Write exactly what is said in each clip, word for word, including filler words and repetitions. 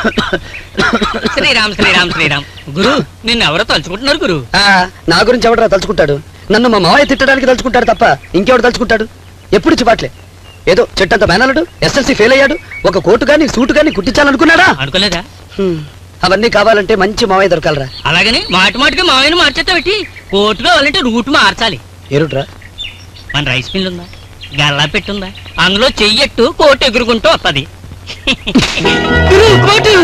శ్రీరామ్ శ్రీరామ్ శ్రీరామ్. గురు నిన్ను ఎవరో తలుచుకుంటున్నారు గురు. నా గురించి ఎవడరా తలుచుకుంటాడు? నన్ను మా మావయ్య తిట్టడానికి తలుచుకుంటాడు తప్ప ఇంకెవడు తలుచుకుంటాడు? ఎప్పుడు చిపాట్లే. ఏదో చెట్టంత మేనలుడు ఎస్ఎల్సీ ఫెయిల్ అయ్యాడు, ఒక కోటు గాని సూటు గాని కుట్టించాలనుకున్నాడా? అనుకోలేదా? అవన్నీ కావాలంటే మంచి మావయ్య దొరకాలరా. అలాగని మాటి మాటికి మావయ్యను మార్చేస్తా పెట్టి కోటు కావాలంటే రూట్ మార్చాలి. ఏ రూట్రా? మన రైస్ మిల్ ఉందా, గల్లా పెట్టుందా, అందులో చెయ్యట్టు కోటు ఎగురుకుంటూ వస్తుంది. కోటు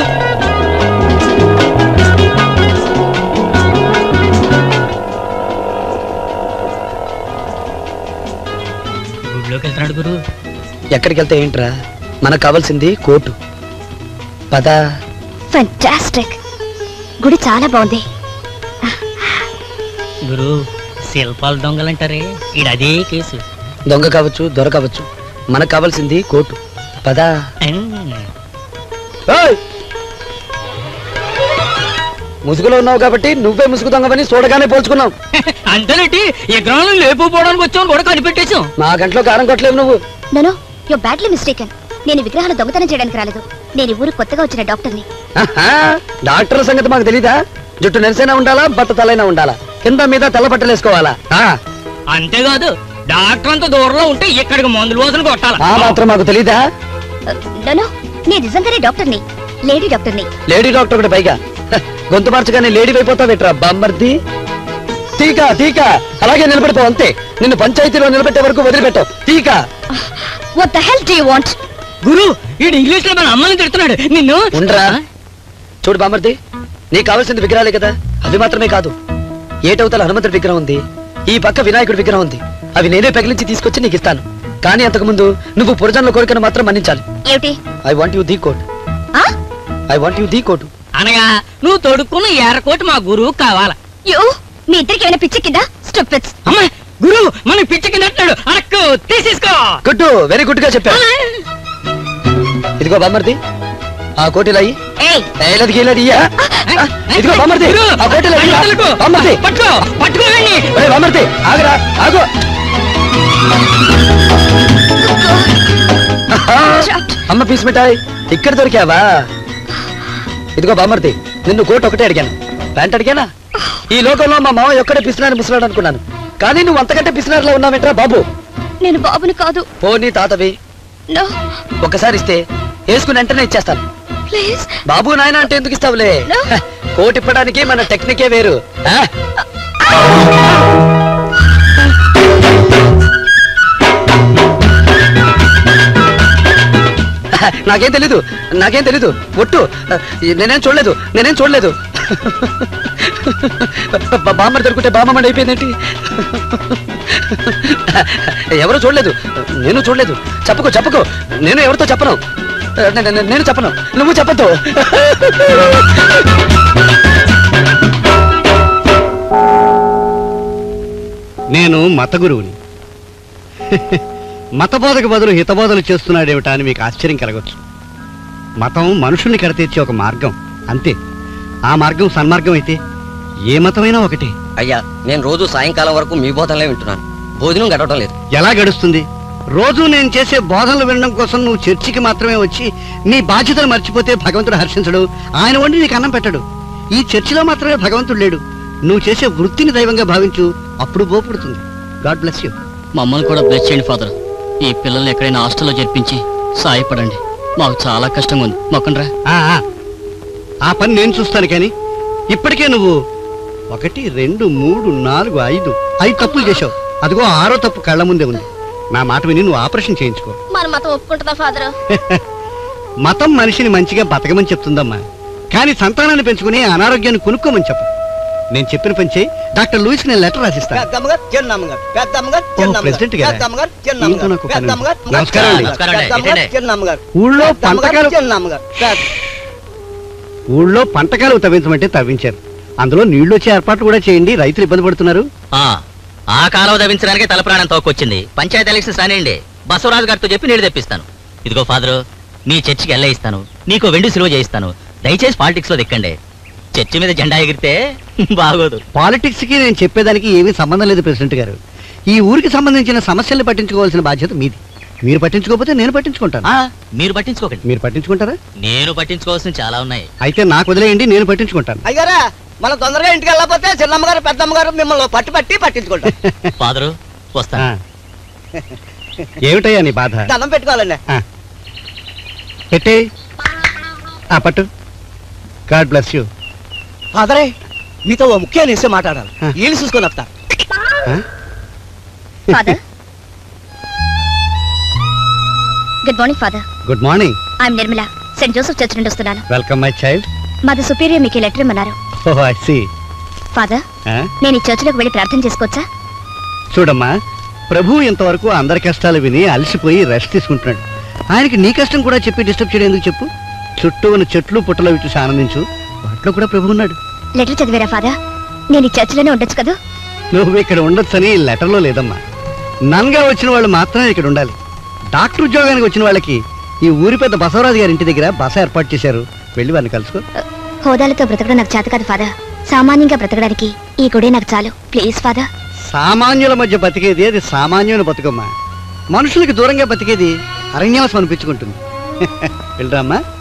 గుడిలోకి వెళ్తున్నాడు గురు. ఎక్కడికి వెళ్తే ఏంట్రా, మనకు కావాల్సింది కోటు. పదా. ఫెంటాస్టిక్. గుడి చాలా బాగుంది. గురు శిల్పాలు దొంగలంటారే, ఇది అదే కేసు. దొంగ కావచ్చు, దొర కావచ్చు, మనకు కావాల్సింది కోటు. పదా. ముసుగులో ఉన్నావు కాబట్టి నువ్వే ముసుగు దొంగవని చూడగానే పోల్చుకున్నావు. అంతేనండి, ఎకరాలను లేపుపోవడానికి వచ్చావు కూడా కనిపెట్టేశాం. మా గంటలో కారం కొట్టలేవు నువ్వు. No you badly mistaken. నేను విగ్రహాలు దొంగతనం చేయడానికి రాలేదు. నేను ఊరు కొత్తగా వచ్చిన డాక్టర్ని. డాక్టర్ సంగతి మాకు తెలీదా? జుట్టు నెలసైనా ఉండాలా, బట్ట తలైనా ఉండాలా, కింద మీద తెల్ల బట్టలు వేసుకోవాలా? అంతేకాదు, డాక్టర్ అంత దూరంలో ఉంటే ఇక్కడికి మందులు వాసన కొట్టాలా? ఆ మాత్రం మాకు తెలీదా? నో నేను నిజంగానే డాక్టర్ని, లేడీ డాక్టర్ని. లేడీ డాక్టర్ ఒకటి పైగా గొంతు మార్చగానే లేడీ అయిపోతావేట్రా బామ్మర్ది. టీకా టీకా అలాగే నిలబెడతావు అంతే. నిన్ను పంచాయతీలో నిలబెట్టే వరకు వదిలిపెట్టావు. టీకా. What the hell do you want? గురు ఈడు ఇంగ్లీష్ లో మన అమ్మని తిడుతున్నాడు. నిన్ను ఉండరా. చూడు బామ్మర్ది, నీకు కావాల్సింది విగ్రహాలే కదా, అవి మాత్రమే కాదు. ఏటవతల హనుమంతుడి విగ్రహం ఉంది, ఈ పక్క వినాయకుడి విగ్రహం ఉంది. అవి నేనే పెగిలించి తీసుకొచ్చి నీకు ఇస్తాను. కానీ అంతకు ముందు నువ్వు పురజనుల కోరికను మాత్రం మన్నించాలి. ఏమిటి? I want you the coat. I want you the coat అనగా నువ్వు తొడుక్కున్న ఎర్రకోటి మా గురువు కావాలా? యో మీ ఇద్దరికి ఏమైనా పిచ్చి కింద? స్టూపిడ్స్. అమ్మా గురు మన పిచ్చి కింద అంటున్నాడు. అరకు తీసేసుకో. గుడ్, వెరీ గుడ్ గా చెప్పా. ఇదిగో బామ్మర్ది, ఆ కోటిలో అయ్యి. ఏలది గీలది ఇయ్యా. ఇదిగో బామ్మర్ది, ఆ కోటిలో బామ్మర్ది పట్టుకో పట్టుకోండి. బామ్మర్ది ఆగరా, ఆగు. అమ్మ పీస్ మిఠాయి ఇక్కడ దొరికావా? ఇదిగో బామ్మర్ది, నిన్ను కోట్ ఒకటే అడిగాను, ప్యాంట్ అడిగానా? ఈ లోకంలో మా మావ ఒక్కడే పిసినారు ముసలాడు అనుకున్నాను, కానీ నువ్వు అంతకంటే పిసినారులో ఉన్నావేంట్రా బాబు? నేను బాబుని కాదు. ఓ నీ తాతవి. ఒక్కసారి ఇస్తే వేసుకుని వెంటనే ఇచ్చేస్తాను. ప్లీజ్. బాబు నాయన అంటే ఎందుకు ఇస్తావులే, కోట్ ఇప్పడానికి మన టెక్నికే వేరు. నాకేం తెలీదు, నాకేం తెలీదు, ఒట్టు. నేనేం చూడలేదు, నేనేం చూడలేదు. బామ్మర్ దొరుకుంటే బామ్మడి అయిపోయిందేంటి? ఎవరు చూడలేదు, నేను చూడలేదు. చెప్పుకో చెప్పుకో, నేను ఎవరితో చెప్పను, నేను చెప్పను, నువ్వు చెప్పద్దు. నేను మత గురువుని. మతబోధకు బదులు హితబోధలు చేస్తున్నాడేమిటా అని మీకు ఆశ్చర్యం కలగొచ్చు. మతం మనుషుల్ని కడతీర్చే ఒక మార్గం అంతే. ఆ మార్గం సన్మార్గం అయితే ఏ మతమైనా ఒకటే. అయ్యా, నేను రోజు సాయంకాలం వరకు మీ బోధనలే వింటున్నాను, భోజనం గడవడం లేదు. ఎలా గడుస్తుంది? రోజు నేను చేసే బోధనలు వినడం కోసం నువ్వు చర్చికి మాత్రమే వచ్చి నీ బాధ్యతలు మర్చిపోతే భగవంతుడు హర్షించడు, ఆయన వండి నీకు అన్నం పెట్టడు. ఈ చర్చిలో మాత్రమే భగవంతుడు లేడు. నువ్వు చేసే వృత్తిని దైవంగా భావించు, అప్పుడు బోపుడుతుంది. God bless you. మమ్మల్ని కూడా బ్లెస్ చేయండి ఫాదర్. ఈ పిల్లల్ని ఎక్కడైనా హాస్టల్లో చేర్పించి సాయపడండి, మాకు చాలా కష్టంగా ఉంది. మొక్కండ్రా. ఆ పని నేను చూస్తాను, కానీ ఇప్పటికే నువ్వు ఒకటి రెండు మూడు నాలుగు ఐదు ఐదు తప్పులు చేశావు. అదిగో ఆరో తప్పు కళ్ళ ముందే ఉంది. నా మాట విని నువ్వు ఆపరేషన్ చేయించుకో. మన మతం ఒప్పుకుంటుందా ఫాదర్? మతం మనిషిని మంచిగా బతకమని చెప్తుందమ్మా, కానీ సంతానాన్ని పెంచుకుని అనారోగ్యాన్ని కొనుక్కోమని చెప్పు. నేను చెప్పిన పని చేయి. డాక్టర్ లూయిస్ నేను లెటర్ రాసిస్తాను. ఊళ్ళో పంటకాలు ఊళ్ళో పంటకాలు తవ్వించమంటే తవ్వించారు. అందులో నీళ్లు వచ్చే ఏర్పాట్లు కూడా చేయండి, రైతులు ఇబ్బంది పడుతున్నారు. ఆ కాలువ తవ్వించడానికి తల ప్రాణం తోకొచ్చింది. పంచాయతీ ఎలక్షన్స్ రానియండి, బసవరాజు గారితో చెప్పి నీళ్లు తెప్పిస్తాను. ఇదిగో ఫాదరు, నీ చర్చికి ఎల్ల ఇస్తాను, నీకు వెండి సిలువ చేయిస్తాను. దయచేసి పాలిటిక్స్ లో దిక్కండి. చర్చి మీద జెండా ఎగిరితే బాగోదు. పాలిటిక్స్ కి నేను చెప్పేదానికి ఏమీ సంబంధం లేదు ప్రెసిడెంట్ గారు. ఈ ఊరికి సంబంధించిన సమస్యల్ని పట్టించుకోవాల్సిన బాధ్యత మీది. మీరు పట్టించుకోకపోతే నేను పట్టించుకుంటాను. ఆ, మీరు పట్టించుకోకండి. మీరు పట్టించుకుంటారా? నేను పట్టించుకోవాల్సిన చాలా ఉన్నాయి. అయితే నాకు వదిలేయండి, నేను పట్టించుకుంటాను. అయ్యారా మనం తొందరగా ఇంటికి వెళ్ళకపోతే చిన్నమ్మగారు పెద్దమ్మగారు మిమ్మల్ని పట్టి పట్టి పట్టించుకుంటారు. ఫాదరు వస్తా. ఆ. ఏమిటయ్యా నీ బాధ? దండం పెట్టుకోవాలండి. ఆ. పెట్టే ఆ పట్టు. God bless you. ఫాదరే మీతో ఓ ముఖ్యమైన విషయం మాట్లాడాలి. ఆ. వీళ్ళు చూసుకొని వస్తా. Father good morning father. Good morning. I'm Nirmala, Saint Joseph church నుండి వస్తున్నాను. Welcome my child. మాది సుపీరియర్ మీకు లెటర్ ఇమ్మన్నారు. Oh I see. ఫాదర్ నేను ఈ చర్చిలోకి వెళ్ళి ప్రార్థన చేసుకోవచ్చా? చూడమ్మా, ప్రభు ఇంతవరకు అందరి కష్టాలు విని అలసిపోయి రెస్ట్ తీసుకుంటున్నాడు. ఆయనకి నీ కష్టం కూడా చెప్పి డిస్టర్బ్ చేయడం ఎందుకు చెప్పు? చుట్టూ ఉన్న చెట్లు పుట్టలు చూసి ఆనందించు, వాటిలో కూడా ప్రభు ఉన్నాడు. లెటర్ చదివారా ఫాదర్? నేను ఈ చర్చిలోనే ఉండొచ్చు కదా? నువ్వు ఇక్కడ ఉండొచ్చని లెటర్లో లేదమ్మా. నన్గా వచ్చిన వాళ్ళు మాత్రమే ఇక్కడ ఉండాలి. డాక్టర్ ఉద్యోగానికి వచ్చిన వాళ్ళకి ఈ ఊరి పెద్ద బసవరాజు గారి ఇంటి దగ్గర బస ఏర్పాటు చేశారు. వెళ్ళి వారిని కలుసుకో. హోదాలతో బ్రతకడం నాకు చేత కాదు ఫాదర్. సామాన్యంగా బ్రతకడానికి ఈ గుడే నాకు చాలు. Please father. సామాన్యుల మధ్య బతికేది అది సామాన్యుని బతుకమ్మా. మనుషులకి దూరంగా బతికేది అరణ్యవాసం అనిపించుకుంటుంది. వెళ్ళరామ్మా.